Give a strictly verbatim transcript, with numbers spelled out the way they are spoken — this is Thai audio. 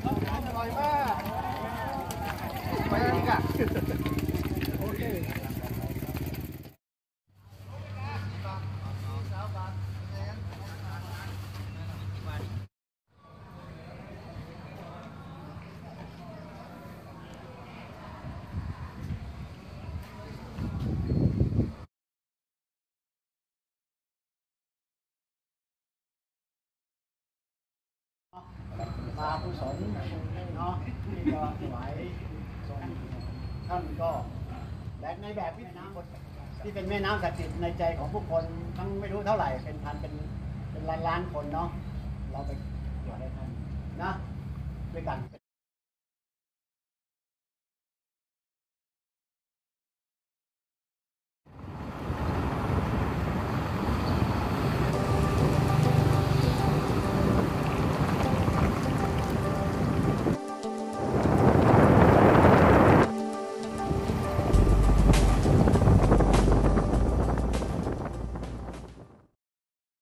อร่อยมากไปอีกอ่ะโอเคมาผู้สนเนาะที่จะถวายทรงท่านก็และในแบบวิถีที่เป็นแม่น้ำศักดิ์สิทธิ์ในใจของผู้คนทั้งไม่รู้เท่าไหร่เป็นพันเป็นเป็นล้านล้านคนเนาะเราไปถวายให้ท่านนะด้วยกัน